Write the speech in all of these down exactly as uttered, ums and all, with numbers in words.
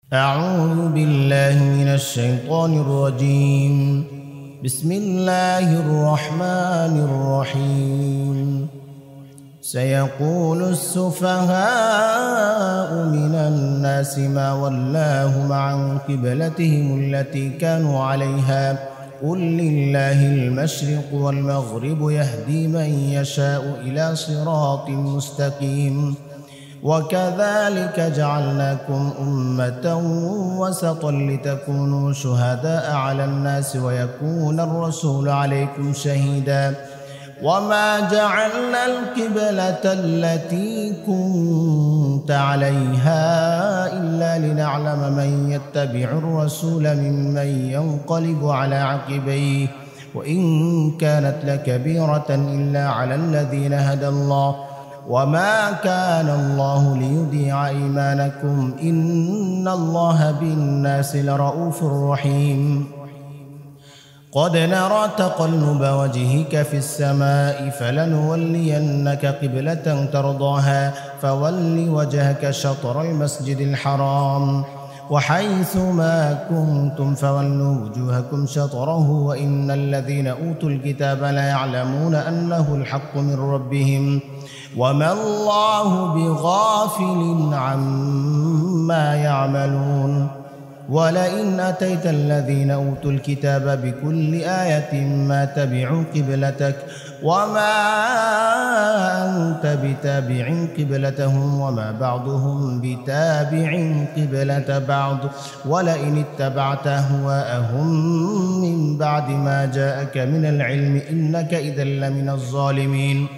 أعوذ بالله من الشيطان الرجيم. بسم الله الرحمن الرحيم. سيقول السفهاء من الناس ما ولاهم عن قبلتهم التي كانوا عليها قل لله المشرق والمغرب يهدي من يشاء إلى صراط مستقيم. وكذلك جعلناكم أمة وسطا لتكونوا شهداء على الناس ويكون الرسول عليكم شهيدا. وما جعلنا القبلة التي كنت عليها إلا لنعلم من يتبع الرسول ممن ينقلب على عقبيه وإن كانت لكبيرة إلا على الذين هدى الله وما كان الله ليضيع إيمانكم إن الله بالناس لرؤوف رحيم. قد نرى تقلب وجهك في السماء فلنولينك قبلة ترضاها فول وجهك شطر المسجد الحرام وحيث ما كنتم فولوا وجوهكم شطره وإن الذين أوتوا الكتاب ليعلمون أنه الحق من ربهم وما الله بغافل عما يعملون. ولئن أتيت الذين أوتوا الكتاب بكل آية ما تبعوا قبلتك وما أنت بتابع قبلتهم وما بعضهم بتابع قبلة بعض ولئن اتبعت أهواءهم من بعد ما جاءك من العلم إنك إذا لمن الظالمين.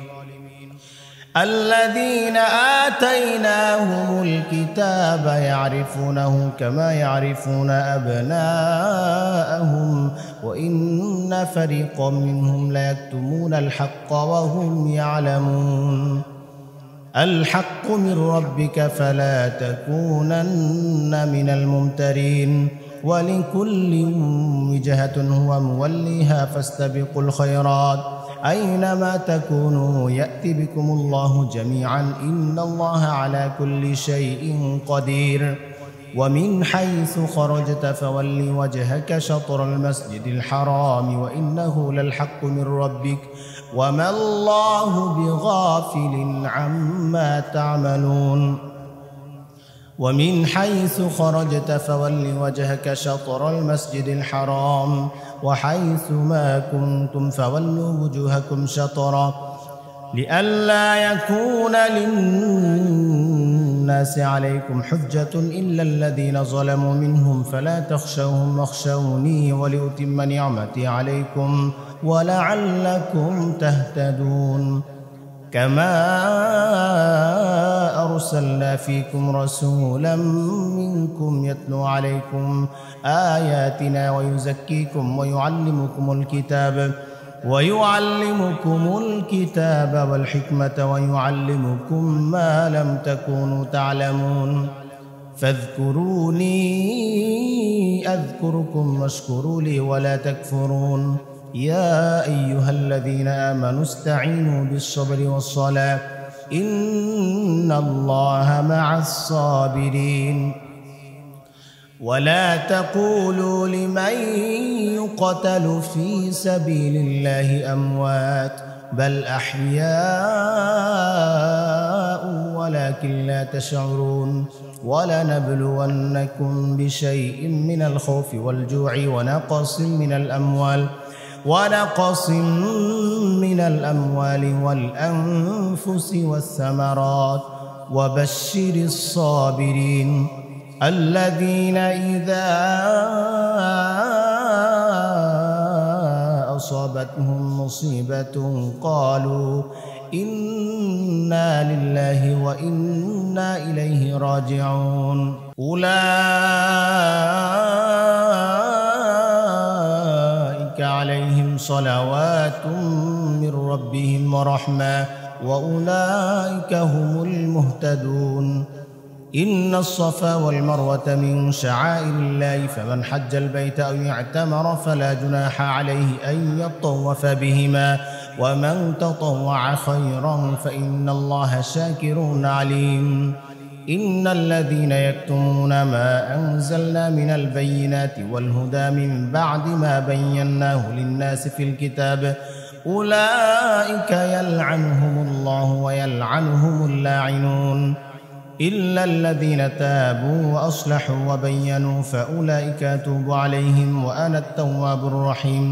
الذين آتيناهم الكتاب يعرفونه كما يعرفون أبناءهم وإن فريقا منهم ليكتمون الحق وهم يعلمون. الحق من ربك فلا تكونن من الممترين ولكل وجهة هو موليها فاستبقوا الخيرات أينما تكونوا يأتي بكم الله جميعا إن الله على كل شيء قدير. ومن حيث خرجت فول وجهك شطر المسجد الحرام وإنه للحق من ربك وما الله بغافل عما تعملون. ومن حيث خرجت فول وجهك شطر المسجد الحرام وحيث ما كنتم فولوا وجوهكم شطرا لئلا يكون للناس عليكم حجة إلا الذين ظلموا منهم فلا تخشوهم واخشوني ولأتم نعمتي عليكم ولعلكم تهتدون. كما أرسلنا فيكم رسولا منكم يتلو عليكم آياتنا ويزكيكم ويعلمكم الكتاب ويعلمكم الكتاب والحكمة ويعلمكم ما لم تكونوا تعلمون. فاذكروني أذكركم واشكروا لي ولا تكفرون. يا أيها الذين آمنوا استعينوا بالصبر والصلاة إن الله مع الصابرين. ولا تقولوا لمن يقتل في سبيل الله أموات بل أحياء ولكن لا تشعرون. ولنبلونكم بشيء من الخوف والجوع ونقص من الأموال ونقص من الأموال والأنفس والثمرات وبشر الصابرين الذين إذا أصابتهم مصيبة قالوا إنا لله وإنا إليه راجعون. أولئك عليهم صلوات من ربهم ورحمة وأولئك هم المهتدون. إن الصفا والمروة من شعائر الله فمن حج البيت أو اعتمر فلا جناح عليه أن يطوف بهما ومن تطوع خيرا فإن الله شاكر عليم. إن الذين يكتمون ما أنزلنا من البينات والهدى من بعد ما بيناه للناس في الكتاب أولئك يلعنهم الله ويلعنهم اللاعنون إلا الذين تابوا وأصلحوا وبينوا فأولئك أتوب عليهم وأنا التواب الرحيم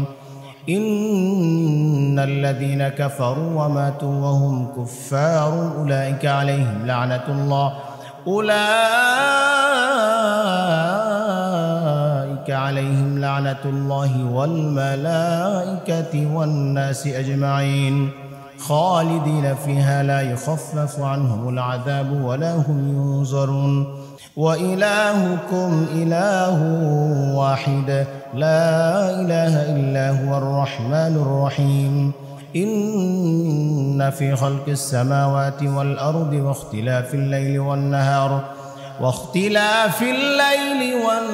إن الذين كفروا وماتوا وهم كفار أولئك عليهم لعنة الله أولئك عليهم لعنة الله والملائكة والناس أجمعين خالدين فيها لا يخفف عنهم العذاب ولا هم ينظرون وإلهكم إله واحد لا إله إلا هو الرحمن الرحيم إن في خلق السماوات والأرض واختلاف الليل والنهار واختلاف الليل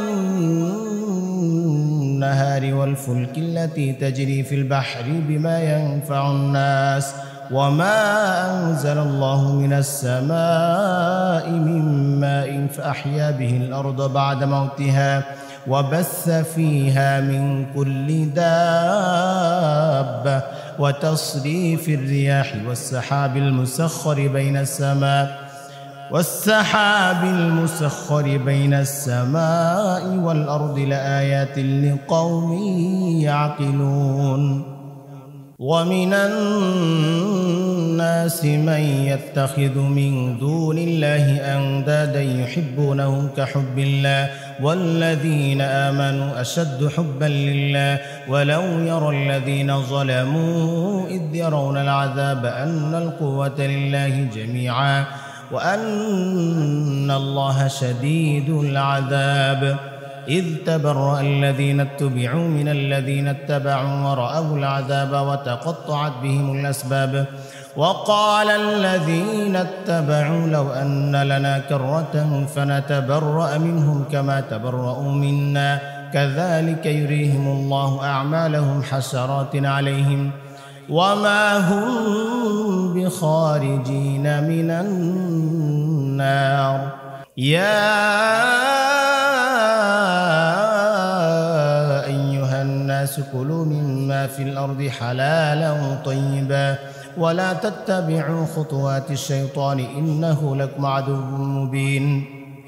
والنهار والفلك التي تجري في البحر بما ينفع الناس وما أنزل الله من السماء من ماء فأحيا به الأرض بعد موتها وبث فيها من كل دابة وتصريف الرياح والسحاب المسخر بين السماء والسحاب المسخر بين السماء والأرض لآيات لقوم يعقلون ومن الناس من يتخذ من دون الله أندادا يحبونهم كحب الله والذين آمنوا أشد حبا لله ولو يرى الذين ظلموا إذ يرون العذاب أن القوة لله جميعا وأن الله شديد العذاب إذ تبرأ الذين اتبعوا من الذين اتبعوا ورأوا العذاب وتقطعت بهم الأسباب وقال الذين اتبعوا لو أن لنا كرة فنتبرأ منهم كما تبرأوا منا كذلك يريهم الله أعمالهم حسرات عليهم وما هم بخارجين من النار يا أيها الناس كلوا مما في الأرض حلالا طيبا ولا تتبعوا خطوات الشيطان إنه لكم عدو مبين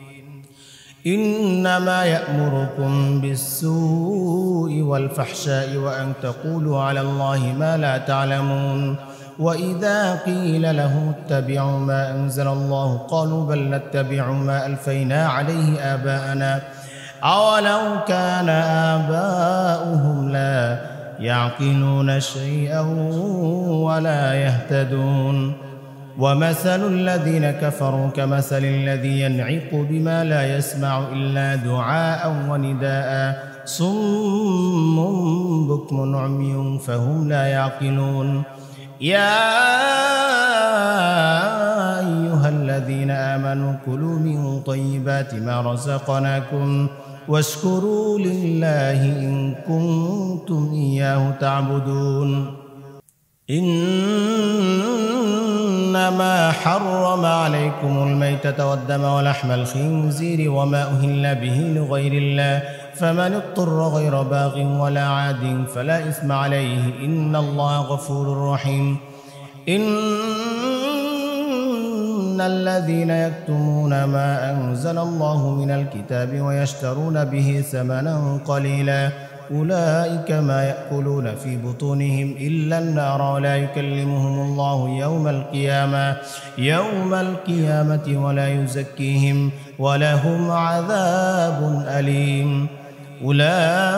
إنما يأمركم بالسوء والفحشاء وأن تقولوا على الله ما لا تعلمون وإذا قيل له اتبعوا ما أنزل الله قالوا بل نتبع ما ألفينا عليه آباءنا أولو كان آباؤهم لا يعقلون شيئا ولا يهتدون ومثل الذين كفروا كمثل الذي ينعق بما لا يسمع إلا دعاء ونداء صم بكم عمي فهم لا يعقلون يا أيها الذين آمنوا كلوا من طيبات ما رزقناكم واشكروا لله إن كنتم إياه تعبدون إنما حرم عليكم الميتة والدم ولحم الخنزير وما أهل به لغير الله فمن اضطر غير باغ ولا عاد فلا إثم عليه إن الله غفور رحيم إن الذين يكتمون ما أنزل الله من الكتاب ويشترون به ثمنا قليلا أولئك ما يأكلون في بطونهم إلا النار ولا يكلمهم الله يوم القيامة يوم القيامة ولا يزكيهم ولهم عذاب أليم أولئك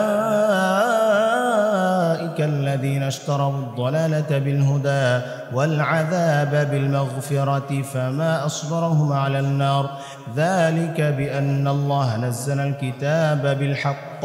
الذين اشتروا الضلالة بالهدى والعذاب بالمغفرة فما أصبرهم على النار ذلك بأن الله نزل الكتاب بالحق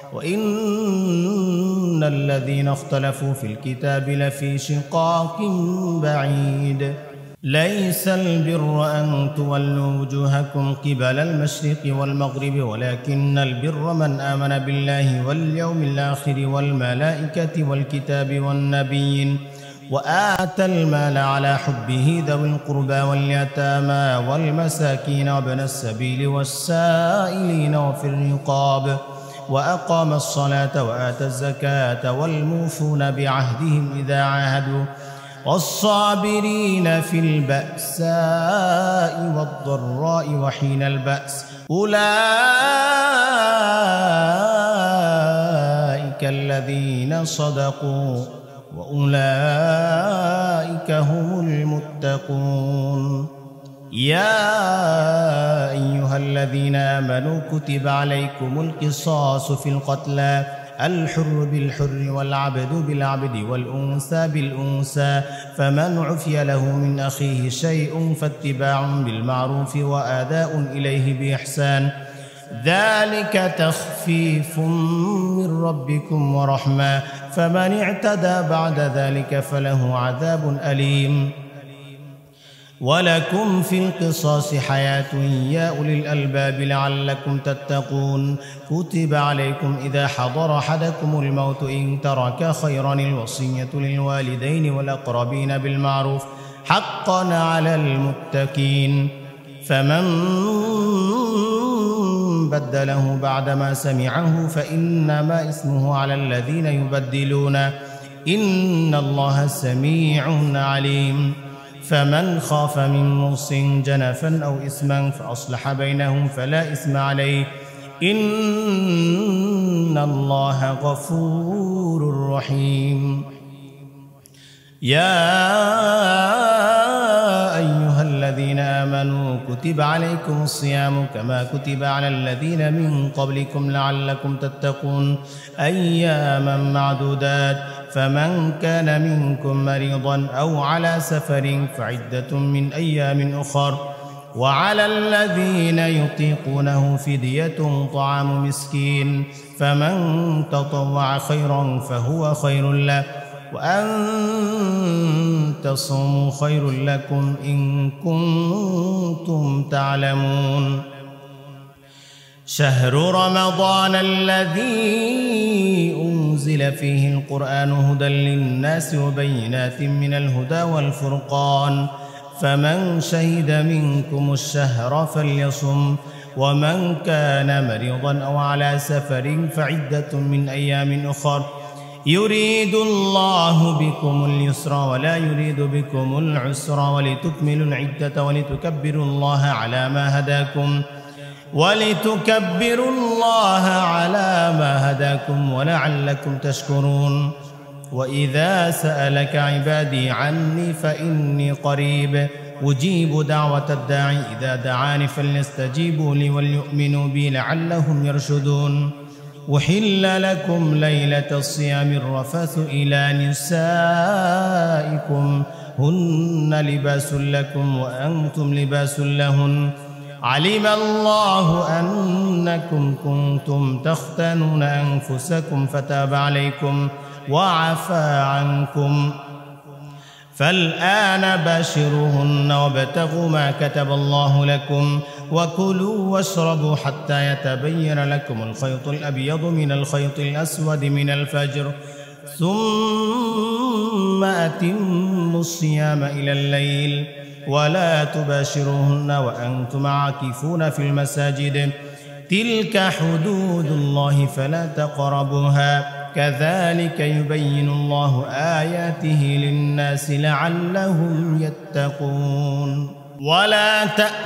وإن الذين اختلفوا في الكتاب لفي شقاق بعيد ليس البر أن تولوا وجوهكم قبل المشرق والمغرب ولكن البر من آمن بالله واليوم الآخر والملائكة والكتاب والنبيين وآتى المال على حبه ذوي القربى واليتامى والمساكين وابن السبيل والسائلين وفي الرقاب وأقام الصلاة وآتى الزكاة والموفون بعهدهم إذا عاهدوا والصابرين في البأساء والضراء وحين البأس أولئك الذين صدقوا وأولئك هم المتقون. يا أيها الذين آمنوا كتب عليكم القصاص في القتلى الحر بالحر والعبد بالعبد والأنثى بالأنثى فمن عفي له من أخيه شيء فاتباع بالمعروف وآداء إليه بإحسان ذلك تخفيف من ربكم ورحمة فمن اعتدى بعد ذلك فله عذاب أليم. ولكم في القصاص حياة يا أولي الألباب لعلكم تتقون. كتب عليكم إذا حضر أحدكم الموت إن ترك خيرا الوصية للوالدين والأقربين بالمعروف حقا على المتقين فمن بدله بعدما سمعه فإنما اسمه على الذين يبدلون إن الله سميع عليم. فمن خاف من موص جنفا أو إثما فأصلح بينهم فلا إثم عليه إن الله غفور رحيم. يا أيها الذين آمنوا كتب عليكم الصيام كما كتب على الذين من قبلكم لعلكم تتقون أياما معدودات فمن كان منكم مريضا أو على سفر فعدة من أيام أخر وعلى الذين يطيقونه فدية طعام مسكين فمن تطوع خيرا فهو خير له وأن تصوموا خير لكم إن كنتم تعلمون. شهر رمضان الذي أنزل فيه القرآن هدى للناس وبينات من الهدى والفرقان فمن شهد منكم الشهر فليصم ومن كان مريضا أو على سفر فعدة من أيام أخر يريد الله بكم اليسر ولا يريد بكم العسر ولتكملوا العدة ولتكبروا الله على ما هداكم ولتكبروا الله على ما هداكم ولعلكم تشكرون. وإذا سألك عبادي عني فإني قريب أجيب دعوة الداعي إذا دعاني فليستجيبوا لي وليؤمنوا بي لعلهم يرشدون. أحل لكم ليلة الصيام الرفث إلى نسائكم هن لباس لكم وأنتم لباس لهن علم الله أنكم كنتم تختنون أنفسكم فتاب عليكم وعفى عنكم فالآن باشروهن وابتغوا ما كتب الله لكم وكلوا واشربوا حتى يتبين لكم الخيط الأبيض من الخيط الأسود من الفجر ثم أتموا الصيام إلى الليل ولا تباشروهن وأنتم عاكفون في المساجد تلك حدود الله فلا تقربوها كذلك يبين الله آياته للناس لعلهم يتقون. ولا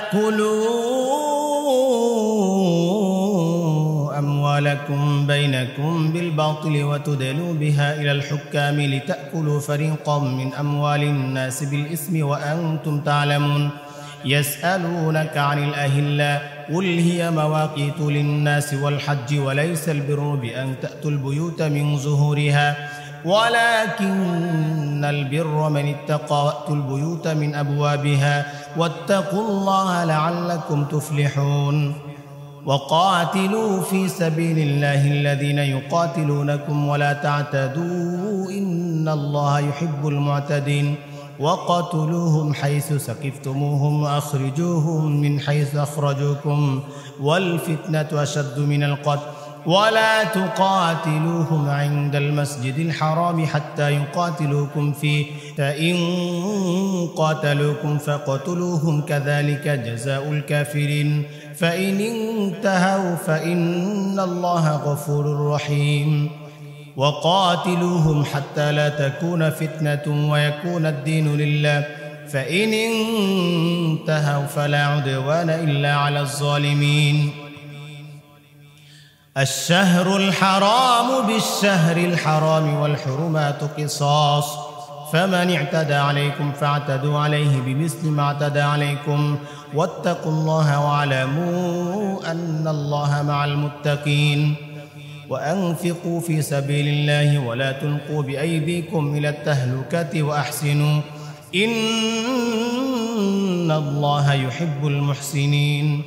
تأكلوا أموالكم بينكم بالباطل وتدلوا بها إلى الحكام لتأكلوا فريقا من أموال الناس بالإثم وأنتم تعلمون. يسألونك عن الأهلة قل هي مواقيت للناس والحج وليس البر بأن تأتوا البيوت من ظهورها ولكن البر من اتقى وأتوا البيوت من أبوابها واتقوا الله لعلكم تفلحون. وقاتلوا في سبيل الله الذين يقاتلونكم ولا تعتدوا إن الله يحب المعتدين. وقتلوهم حيث سقفتموهم وأخرجوهم من حيث أخرجوكم والفتنة أشد من القتل ولا تقاتلوهم عند المسجد الحرام حتى يقاتلوكم فيه فإن قاتلوكم فاقتلوهم كذلك جزاء الكافرين فإن انتهوا فإن الله غفور رحيم وقاتلوهم حتى لا تكون فتنة ويكون الدين لله فإن انتهوا فلا عدوان إلا على الظالمين. الشهر الحرام بالشهر الحرام والحرمات قصاص فمن اعتدى عليكم فاعتدوا عليه بمثل ما اعتدى عليكم واتقوا الله واعلموا أن الله مع المتقين. وأنفقوا في سبيل الله ولا تلقوا بأيديكم إلى التهلكة وأحسنوا إن الله يحب المحسنين.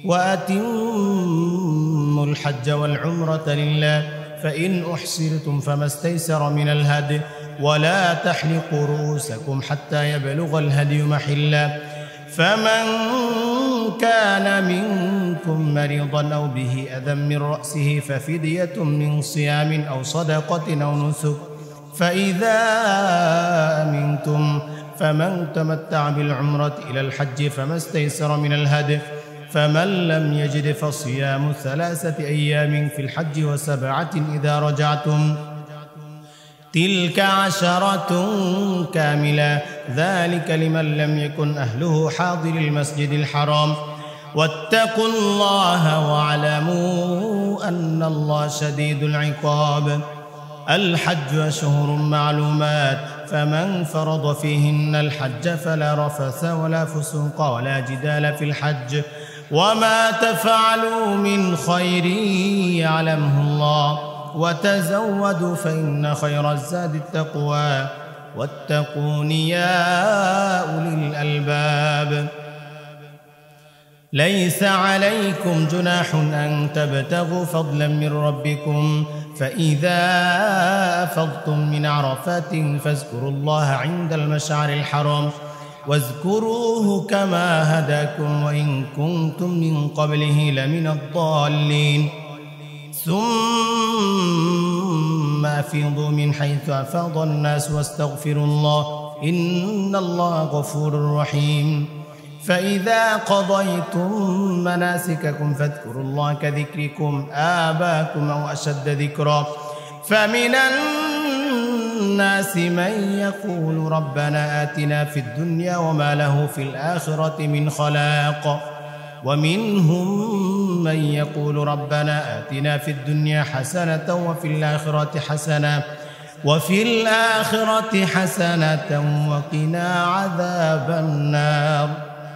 وأتموا الحج والعمرة لله فإن أحصرتم فما استيسر من الهدي ولا تحلقوا رؤوسكم حتى يبلغ الهدي محله فمن كان منكم مريضا أو به أذى من رأسه ففدية من صيام أو صدقة أو نسك فإذا أمنتم فمن تمتع بالعمرة إلى الحج فما استيسر من الهدي فمن لم يجد فصيام ثلاثة أيام في الحج وسبعة إذا رجعتم تلك عشرة كاملة ذلك لمن لم يكن أهله حاضر المسجد الحرام واتقوا الله واعلموا أن الله شديد العقاب. الحج أشهر معلومات فمن فرض فيهن الحج فلا رفث ولا فسوق ولا جدال في الحج وما تفعلوا من خير يعلمه الله وتزودوا فإن خير الزاد التقوى واتقون يا أولي الألباب. ليس عليكم جناح أن تبتغوا فضلا من ربكم فإذا أفضتم من عرفات فاذكروا الله عند المشعر الحرام واذكروه كما هداكم وإن كنتم من قبله لمن الضالين. ثم أفيضوا من حيث أفاض الناس واستغفروا الله إن الله غفور رحيم. فإذا قضيتم مناسككم فاذكروا الله كذكركم آباءكم أو أشد ذكرا فمن الناس من يقول ربنا آتنا في الدنيا وما له في الآخرة من خلاق ومنهم من يقول ربنا آتنا في الدنيا حسنة وفي الآخرة حسنة وفي الآخرة حسنة وقنا عذاب النار.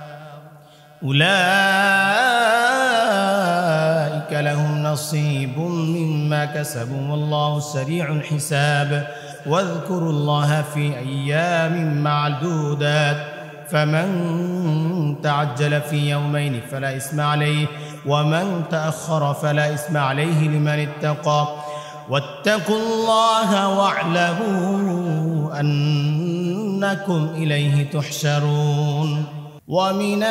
أولئك لهم نصيب مما كسبوا والله سريع الحساب. واذكروا الله في أيام معدودات فمن تعجل في يومين فلا إثم عليه ومن تأخر فلا إثم عليه لمن اتقى واتقوا الله واعلموا أنكم إليه تحشرون. ومن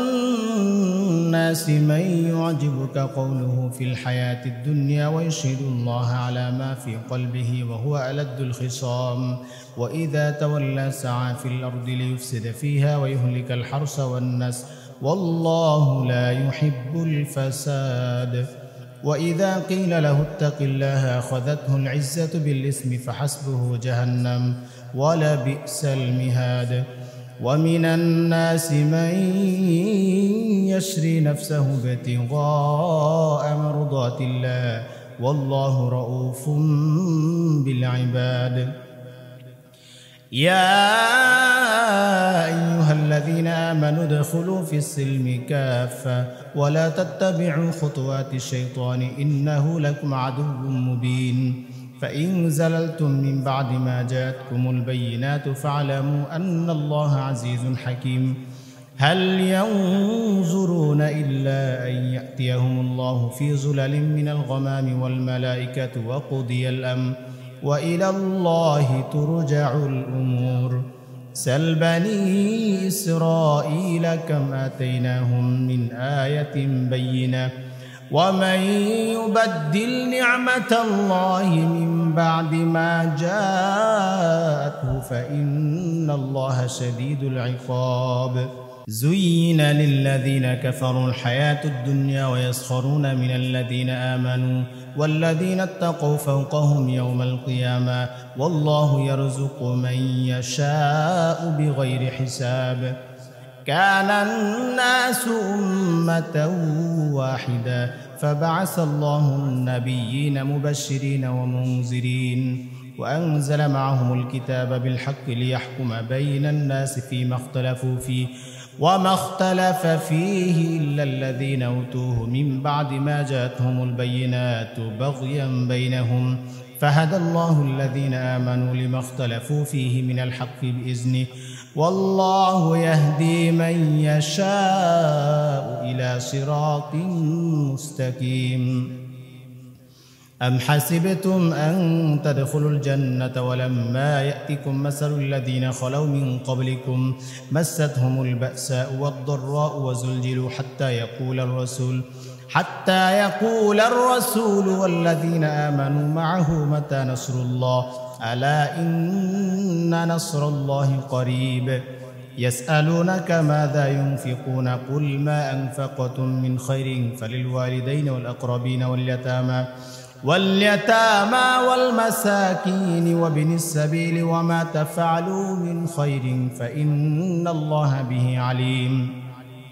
الناس من يعجبك قوله في الحياة الدنيا ويشهد الله على ما في قلبه وهو ألد الخصام وإذا تولى سعى في الأرض ليفسد فيها ويهلك الحرث والنسل والله لا يحب الفساد. وإذا قيل له اتق الله أخذته العزة بالإثم فحسبه جهنم ولبئس المهاد. ومن الناس من يشري نفسه ابتغاء مرضات الله والله رؤوف بالعباد. يا أيها الذين آمنوا ادخلوا في السلم كافة ولا تتبعوا خطوات الشيطان إنه لكم عدو مبين. فإن زللتم من بعد ما جاءتكم البينات فاعلموا أن الله عزيز حكيم. هل ينظرون إلا أن يأتيهم الله في ظلل من الغمام والملائكة وقضي الأمر وإلى الله ترجع الأمور. سل بني إسرائيل كم آتيناهم من آية بينة ومن يبدل نعمة الله من بعد ما جاءته فإن الله شديد العقاب. زين للذين كفروا الحياة الدنيا ويسخرون من الذين آمنوا والذين اتقوا فوقهم يوم القيامة والله يرزق من يشاء بغير حساب. كان الناس أمة واحدة فبعث الله النبيين مبشرين ومنذرين وأنزل معهم الكتاب بالحق ليحكم بين الناس فيما اختلفوا فيه وما اختلف فيه إلا الذين أوتوه من بعد ما جاءتهم البينات بغيا بينهم فهدى الله الذين آمنوا لما اختلفوا فيه من الحق بإذنه والله يهدي من يشاء إلى صراط مستقيم. أم حسبتم أن تدخلوا الجنة ولما يأتكم مثل الذين خلوا من قبلكم مستهم البأساء والضراء وزلزلوا حتى يقول الرسول حتى يقول الرسول والذين آمنوا معه متى نصر الله ألا إن نصر الله قريب. يسألونك ماذا ينفقون قل ما أنفقتم من خير فللوالدين والأقربين واليتامى واليتامى والمساكين وابن السبيل وما تفعلوا من خير فإن الله به عليم.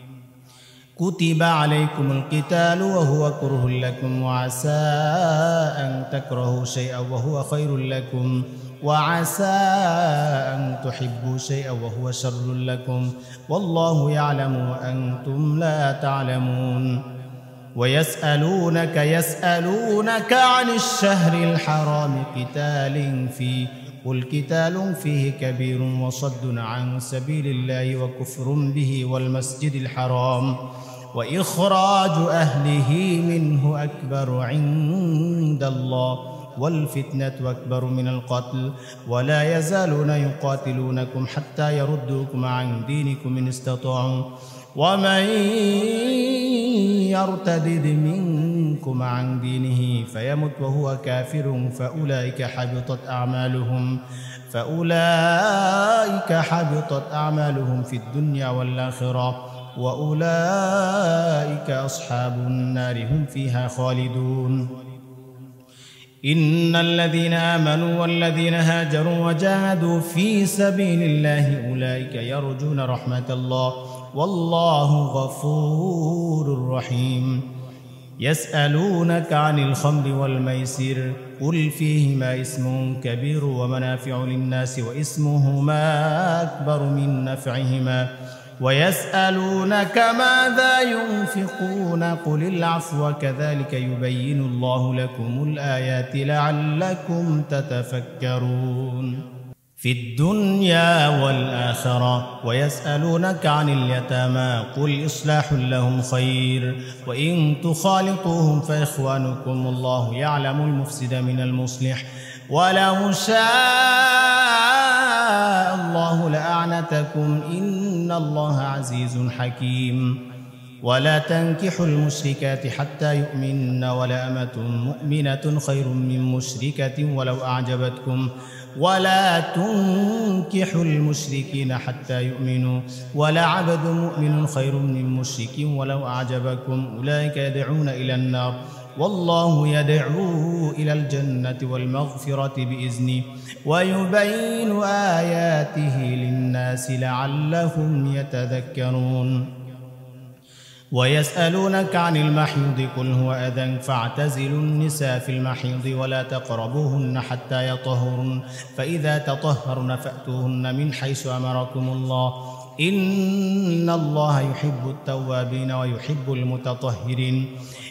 كتب عليكم القتال وهو كره لكم وعسى أن تكرهوا شيئا وهو خير لكم وعسى أن تحبوا شيئا وهو شر لكم والله يعلم وأنتم لا تعلمون. ويسألونك يسألونك عن الشهر الحرام قتال فيه قل قتال فيه كبير وصد عن سبيل الله وكفر به والمسجد الحرام وإخراج أهله منه أكبر عند الله والفتنة أكبر من القتل ولا يزالون يقاتلونكم حتى يردوكم عن دينكم إن استطاعوا ومن يرتدد منكم عن دينه فيمت وهو كافر فأولئك حبطت أعمالهم فأولئك حبطت أعمالهم في الدنيا والآخرة وأولئك أصحاب النار هم فيها خالدون. إن الذين آمنوا والذين هاجروا وجاهدوا في سبيل الله أولئك يرجون رحمة الله والله غفور رحيم. يسألونك عن الخمر والميسر قل فيهما اسم كبير ومنافع للناس واسمهما أكبر من نفعهما ويسألونك ماذا ينفقون قل العفو كذلك يبين الله لكم الآيات لعلكم تتفكرون في الدنيا والآخرة. ويسألونك عن اليتامى قل إصلاح لهم خير وإن تخالطوهم فإخوانكم الله يعلم المفسد من المصلح ولو شاء الله لأعنتكم إن الله عزيز حكيم. ولا تنكحوا المشركات حتى يؤمنن ولأمة مؤمنة خير من مشركة ولو أعجبتكم ولا تنكحوا المشركين حتى يؤمنوا ولعبد مؤمن خير من مشرك ولو أعجبكم أولئك يدعون إلى النار والله يدعو إلى الجنة والمغفرة بإذنه ويبين آياته للناس لعلهم يتذكرون. ويسألونك عن المحيض قل هو أذى فاعتزلوا النساء في المحيض ولا تقربوهن حتى يطهرن فإذا تطهرن فأتوهن من حيث أمركم الله إن الله يحب التوابين ويحب المتطهرين.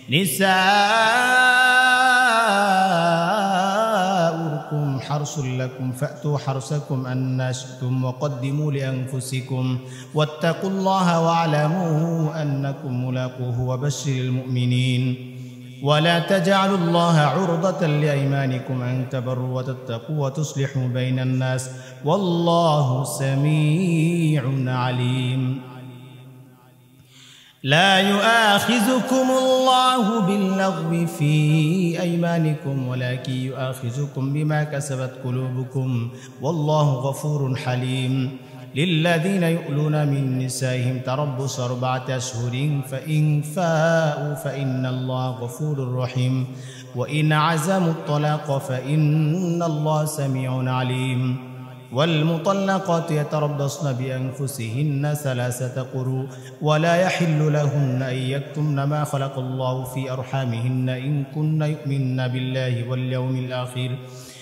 نساؤكم حرث لكم فأتوا حرثكم أن شئتم وقدموا لأنفسكم واتقوا الله واعلموا أنكم ملاقوه وبشر المؤمنين. ولا تجعلوا الله عرضة لأيمانكم أن تبروا وتتقوا وتصلحوا بين الناس والله سميع عليم. لا يؤاخذكم الله باللغو في أيمانكم ولكن يؤاخذكم بما كسبت قلوبكم والله غفور حليم. للذين يؤلون من نسائهم تربص أربعة أشهر فإن فاءوا فإن الله غفور رحيم وإن عزموا الطلاق فإن الله سميع عليم. والمطلقات يتربصن بأنفسهن ثلاثة قروء ولا يحل لهن أن يكتمن ما خلق الله في أرحامهن إن كن يؤمن بالله واليوم الآخر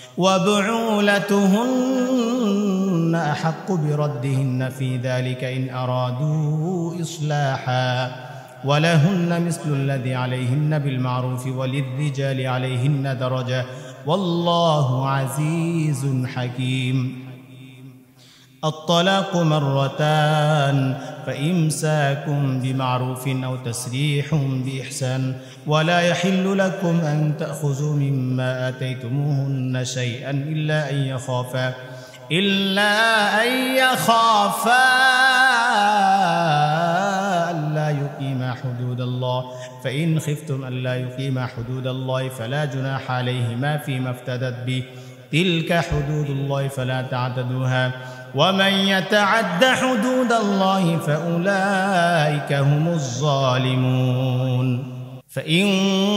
وبعولتهن أحق بردهن في ذلك إن أرادوا إصلاحا ولهن مثل الذي عليهن بالمعروف وللرجال عليهن درجة والله عزيز حكيم. الطلاق مرتان فإمساك بمعروف أو تسريح بإحسان ولا يحل لكم أن تأخذوا مما آتيتموهن شيئا إلا أن يخافا إلا أن يخافا ألا يقيما حدود الله فإن خفتم ألا يقيما حدود الله فلا جناح عليهما فيما افتدت به تلك حدود الله فلا تعتدوها ومن يتعد حدود الله فأولئك هم الظالمون. فإن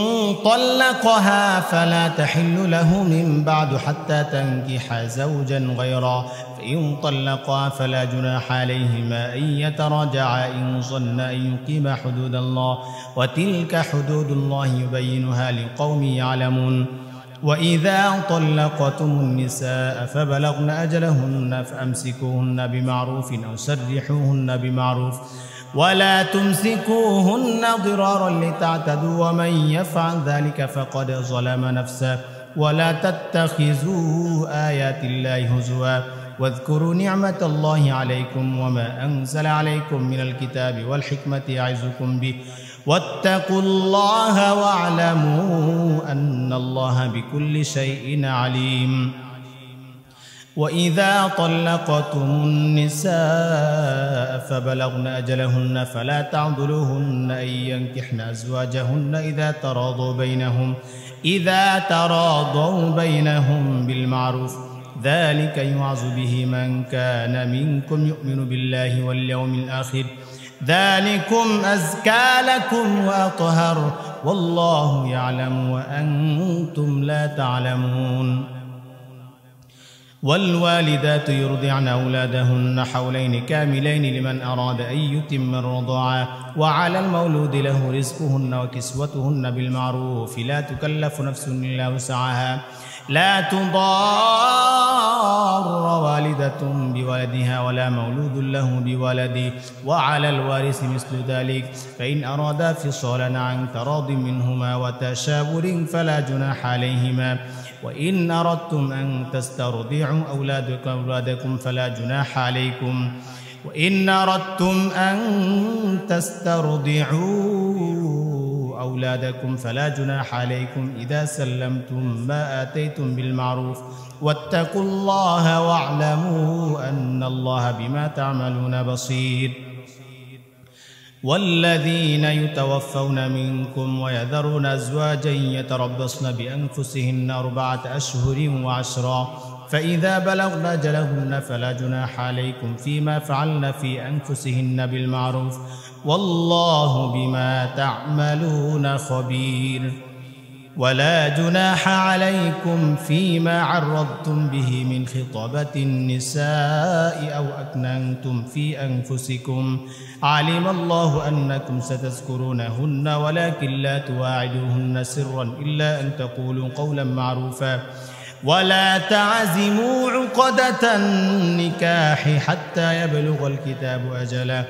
طلقها فلا تحل له من بعد حتى تنكح زوجا غيره فإن طلقها فلا جناح عليهما أن يتراجعا إن ظن أن يقيما حدود الله وتلك حدود الله يبينها لقوم يعلمون. وإذا طلقتم النساء فبلغن أجلهن فأمسكوهن بمعروف أو سرحوهن بمعروف ولا تمسكوهن ضرارا لتعتدوا ومن يفعل ذلك فقد ظلم نفسه ولا تتخذوا آيات الله هزوا واذكروا نعمة الله عليكم وما أنزل عليكم من الكتاب والحكمة يعظكم به واتقوا الله واعلموا أن الله بكل شيء عليم. وإذا طلقتم النساء فبلغن أجلهن فلا تعضلوهن أن ينكحن أزواجهن إذا تراضوا بينهم إذا تراضوا بينهم بالمعروف ذلك يوعظ به من كان منكم يؤمن بالله واليوم الآخر ذلكم أزكى لكم وأطهر والله يعلم وأنتم لا تعلمون. والوالدات يرضعن أولادهن حولين كاملين لمن أراد أن يتم الرضاعة وعلى المولود له رزقهن وكسوتهن بالمعروف لا تكلف نفس إلا وسعها لا تضار والدة بولدها ولا مولود له بولده وعلى الوارث مثل ذلك فإن أرادا فصالا عن تراض منهما وتشاور فلا جناح عليهما وإن أردتم أن تسترضعوا أولادكم أولادكم فلا جناح عليكم وإن أردتم أن تسترضعوا أولادكم فلا جناح عليكم إذا سلمتم ما آتيتم بالمعروف واتقوا الله واعلموا أن الله بما تعملون بصير. والذين يتوفون منكم ويذرون أزواجا يتربصن بأنفسهن أربعة أشهر وعشرا فإذا بلغن أجلهن فلا جناح عليكم فيما فعلن في أنفسهن بالمعروف والله بما تعملون خبير. ولا جناح عليكم فيما عرضتم به من خطبة النساء أو أكننتم في أنفسكم علم الله أنكم ستذكرونهن ولكن لا تواعدوهن سرا إلا أن تقولوا قولا معروفا ولا تعزموا عقدة النكاح حتى يبلغ الكتاب أجله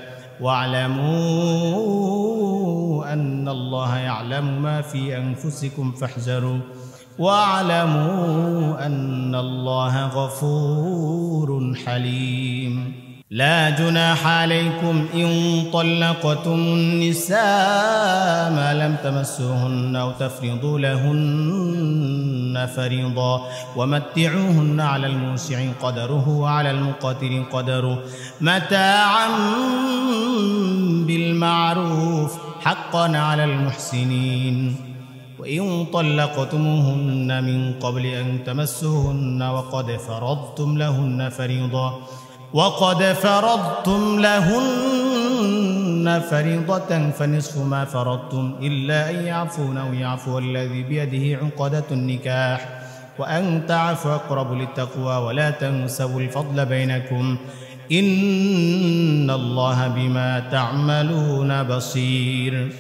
واعلموا أن الله يعلم ما في أنفسكم فاحذروا واعلموا أن الله غفور حليم. لا جناح عليكم إن طلقتم النساء ما لم تمسوهن أو تفرضوا لهن فريضا ومتعوهن على الموسع قدره وعلى المقتر قدره متاعا بالمعروف بالمعروف حقا على المحسنين. وإن طلقتموهن من قبل أن تمسوهن وقد فرضتم لهن فريضة وقد فرضتم لهن فريضة فنصف ما فرضتم إلا أن يعفون أو يعفو الذي بيده عقدة النكاح وأن تعفوا أقرب للتقوى ولا تنسوا الفضل بينكم إن الله بما تعملون بصير.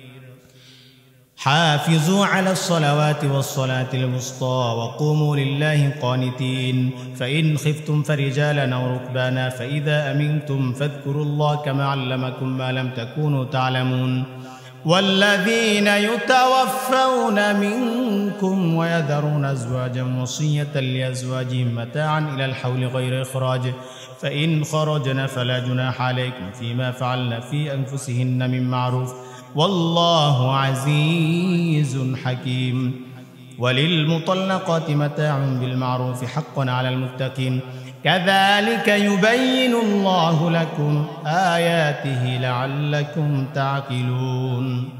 حافظوا على الصلوات والصلاة الوسطى وقوموا لله قانتين. فإن خفتم فرجالا أو ركبانا فإذا أمنتم فاذكروا الله كما علمكم ما لم تكونوا تعلمون. والذين يتوفون منكم ويذرون أزواجا وصية لأزواجهم متاعا إلى الحول غير إخراج فإن خرجن فلا جناح عليكم فيما فعلن في أنفسهن من معروف والله عزيز حكيم. وللمطلقات متاع بالمعروف حقا على المتقين كذلك يبين الله لكم آياته لعلكم تعقلون.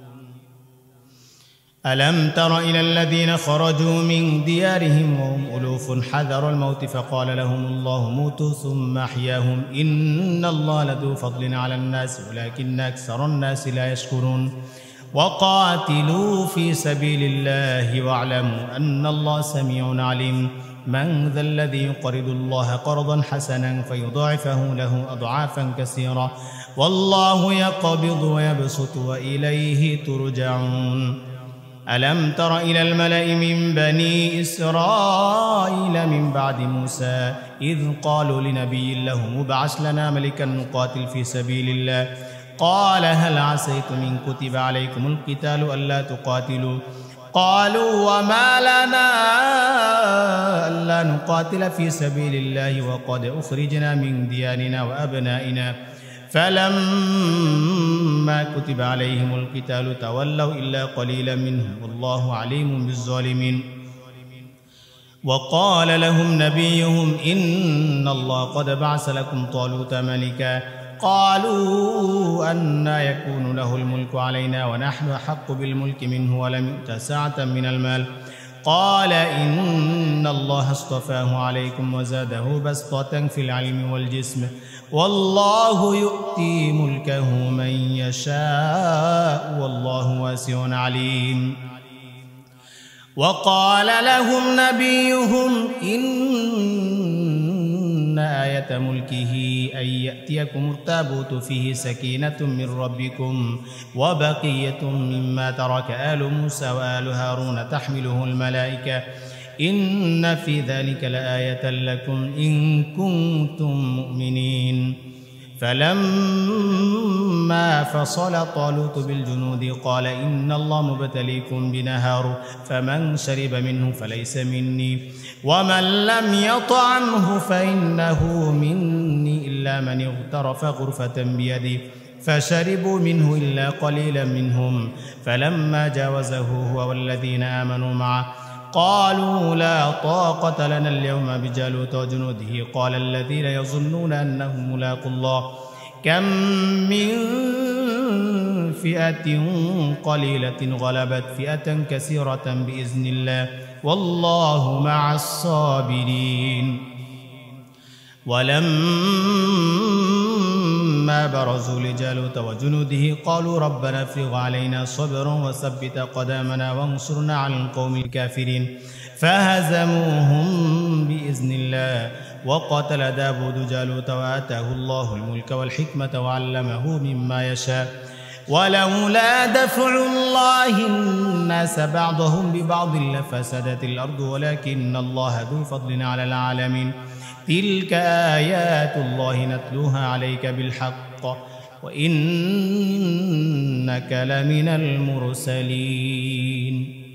ألم تر إلى الذين خرجوا من ديارهم وهم ألوف حذر الموت فقال لهم الله موتوا ثم أحياهم إن الله لذو فضل على الناس ولكن أكثر الناس لا يشكرون. وقاتلوا في سبيل الله واعلموا أن الله سميع عليم. من ذا الذي يقرض الله قرضا حسنا فيضاعفه له أضعافا كثيرة والله يقبض ويبسط وإليه ترجعون. ألم تر إلى الملأ من بني إسرائيل من بعد موسى إذ قالوا لنبي له مبعث لنا ملكا نقاتل في سبيل الله قال هل عسيتم إن كتب عليكم القتال ألا تقاتلوا قالوا وما لنا ألا نقاتل في سبيل الله وقد أخرجنا من ديارنا وأبنائنا فلما كتب عليهم القتال تولوا إلا قليلا منهم والله عليم بالظالمين. وقال لهم نبيهم إن الله قد بعث لكم طالوت ملكا قالوا أنى يكون له الملك علينا ونحن أحق بالملك منه ولم يؤت سعة من المال قال إن الله اصطفاه عليكم وزاده بسطة في العلم والجسم والله يؤتي ملكه من يشاء والله واسع عليم. وقال لهم نبيهم إن آية ملكه أن يأتيكم التابوت فيه سكينة من ربكم وبقية مما ترك آل موسى وآل هارون تحمله الملائكة إن في ذلك لآية لكم إن كنتم مؤمنين. فلما فصل طالوت بالجنود قال إن الله مبتليكم بنهر فمن شرب منه فليس مني ومن لم يطعمه فإنه مني إلا من اغترف غرفة بيده فشربوا منه إلا قليلا منهم فلما جاوزه هو والذين آمنوا معه قالوا لا طاقة لنا اليوم بجالوت وجنوده قال الذين يظنون أنهم ملاقوا الله كم من فئة قليلة غلبت فئة كثيرة بإذن الله والله مع الصابرين. ولما برزوا لجالوت وجنوده قالوا ربنا افرغ علينا صبرا وثبت قدامنا وانصرنا على القوم الكافرين فهزموهم بإذن الله. وقتل داود جالوت وآتاه الله الملك والحكمة وعلمه مما يشاء ولولا دفع الله الناس بعضهم ببعض لفسدت الأرض ولكن الله ذو فضل على العالمين. تلك آيات الله نتلوها عليك بالحق وإنك لمن المرسلين.